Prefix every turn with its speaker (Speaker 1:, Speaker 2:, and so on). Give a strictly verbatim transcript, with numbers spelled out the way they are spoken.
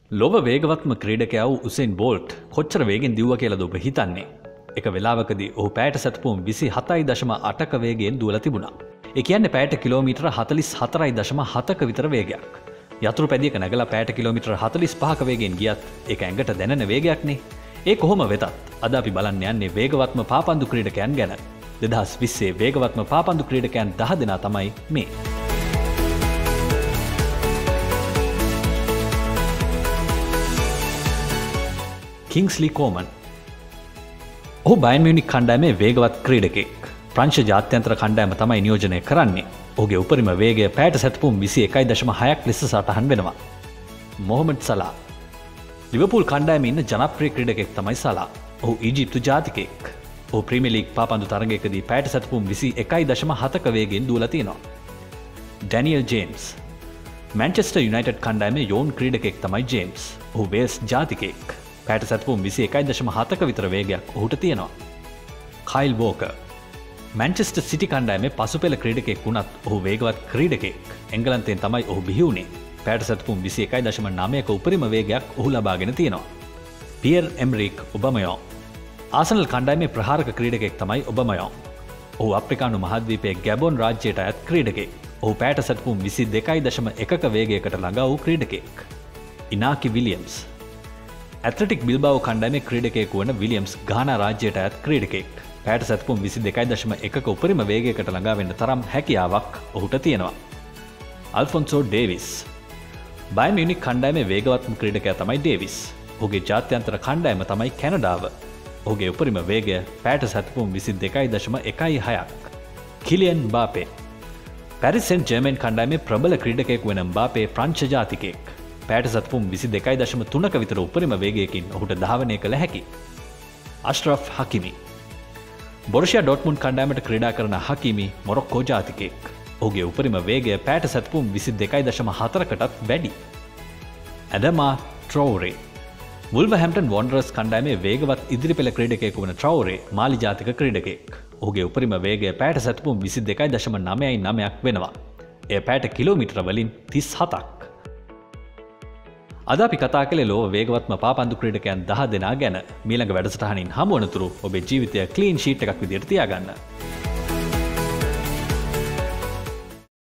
Speaker 1: ලොව වේගවත්ම ක්‍රීඩකයා වූ Usain bolt කොච්චර වේගෙන් දිව්වා කියලාද ඔබ හිතන්නේ? එක වෙලාවකදී ඔහු පැයට සැතපුම් විසි හතයි දශම අටක වේගයෙන් දුවලා තිබුණා. ඒ කියන්නේ පැයට කිලෝමීටර හතළිස් හතරයි දශම හතක විතර වේගයක්. යතුරු පැදියක නැගලා පැයට කිලෝමීටර හතළිස් පහක වේගයෙන් ගියත් ඒක ඇඟට දැනෙන වේගයක්නේ. ඒ කොහොම වෙතත් අද අපි බලන්න යන්නේ වේගවත්ම පාපන්දු ක්‍රීඩකයන් ගැන. දෙදහස් විස්සේ වේගවත්ම පාපන්දු ක්‍රීඩකයන් දහ දෙනා තමයි මේ. Kingsley Coman. ඔහු බයර්න් මියුනික් කණ්ඩායමේ වේගවත් ක්‍රීඩකෙක්. ප්‍රංශ ජාත්‍යන්තර කණ්ඩායම තමයි නියෝජනය කරන්නේ. ඔහුගේ උපරිම වේගය පැයට සැතපුම් විසි එකයි දශම හයක් ලෙස සටහන් වෙනවා. මොහමඩ් සලා. ලිවර්පූල් කණ්ඩායමේ ඉන්න ජනප්‍රිය ක්‍රීඩකෙක් තමයි සලා. ඔහු ඊජිප්තු ජාතිකයෙක්. ඔහු ප්‍රීමියර් ලීග් පාපන්දු තරගයකදී පැයට සැතපුම් විසි එකයි දශම හතක වේගයෙන් දුවලා තියෙනවා. Daniel James. මැන්චෙස්ටර් යුනයිටඩ් කණ්ඩායමේ යෝන් ක්‍රීඩකෙක් තමයි ජේම්ස්. ඔහු වේල්ස් ජාතිකයෙක්. පැයට සැතපුම් විසි එකයි දශම හතක විතර වේගයක් ඔහුට තියෙනවා. කයිල් වෝකර්. මැන්චෙස්ටර් සිටි කණ්ඩායමේ පසුපෙළ ක්‍රීඩකෙක් වුණත් ඔහු වේගවත් ක්‍රීඩකෙක්. එංගලන්තයෙන් තමයි ඔහු බිහි වුණේ. පැයට සැතපුම් විසි එකයි දශම නවයක උපරිම වේගයක් ඔහු ලබාගෙන තියෙනවා. පියර් එම්රික් ඔබමයෝන්. ආසනල් කණ්ඩායමේ ප්‍රහාරක ක්‍රීඩකෙක් තමයි ඔබමයෝන්. ඔහු අප්‍රිකානු මහද්වීපයේ ගැබොන් රාජ්‍යයට අයත් ක්‍රීඩකෙක්. ඔහු පැයට සැතපුම් විසි දෙකයි දශම එකක වේගයකට ළඟා වූ ක්‍රීඩකෙක්. ඉනාකි විලියම්ස්. ඇත්ලටික් බිල්බාවෝ කණ්ඩායමේ ක්‍රීඩකයෙකු වන විලියම්ස් ගානා රාජ්‍යයට අයත් ක්‍රීඩකෙක්. පැයට සැතපුම් විසි දෙකයි දශම එකක උපරිම වේගයකට ළඟා වෙන්න තරම් හැකියාවක් ඔහුට තියෙනවා. අල්ෆොන්සෝ ඩේවිස්. බයර්න් මියුනික් කණ්ඩායමේ වේගවත්ම ක්‍රීඩකයා තමයි ඩේවිස්. ඔහුගේ ජාත්‍යන්තර කණ්ඩායම තමයි කැනඩාව. ඔහුගේ උපරිම වේගය පැයට සැතපුම් විසි දෙකයි දශම එකයි හයක්. Kylian Mbappe. Paris Saint Germain කණ්ඩායමේ ප්‍රබල ක්‍රීඩකයෙකු වන බාපේ ප්‍රංශ ජාතිකයෙක්. පැයට සැතපුම් විසි දෙකයි දශම තුනක විතර උපරිම වේගයකින් ඔහුට ධාවනය කළ හැකි. අශ්රෆ් හකිමි. බොරුසියා ඩොට්මුන්ඩ් කණ්ඩායමට ක්‍රීඩා කරන හකිමි මොරොක්කෝ ජාතිකයෙක්. ඔහුගේ උපරිම වේගය පැයට සැතපුම් විසි දෙකයි දශම හතරකටත් වැඩි. ඇඩමා ට්‍රෝරේ. වුල්වර්හැම්ප්ටන් වොන්ඩරර්ස් කණ්ඩායමේ වේගවත් ඉදිරිපෙළ ක්‍රීඩකයෙකු වන ට්‍රෝරේ මාලි ජාතික ක්‍රීඩකයෙක්. ඔහුගේ උපරිම වේගය පැයට සැතපුම් විසි දෙකයි දශම නවයයි නවයක් වෙනවා. එය පැයට කිලෝමීටර වලින් තිස් හතක්. අද අපි කතා කළේ ලෝව වේගවත්ම පාපන්දු ක්‍රීඩකයන් දහ දෙනා ගැන. මීළඟ වැඩසටහනින් හමු වනතුරු ඔබේ ජීවිතය ක්ලීන් ෂීට් එකක් විදිහට තියාගන්න.